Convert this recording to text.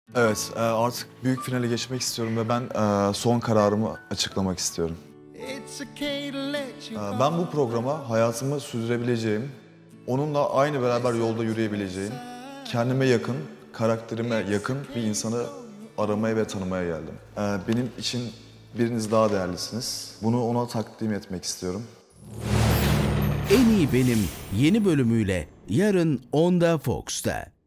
Evet, artık büyük finale geçmek istiyorum ve ben son kararımı açıklamak istiyorum. Ben bu programa hayatımı sürdürebileceğim, onunla aynı beraber yolda yürüyebileceğim, kendime yakın, karakterime yakın bir insanı aramaya ve tanımaya geldim. Benim için biriniz daha değerlisiniz. Bunu ona takdim etmek istiyorum. En iyi Benim yeni bölümüyle yarın 10'da Fox'ta.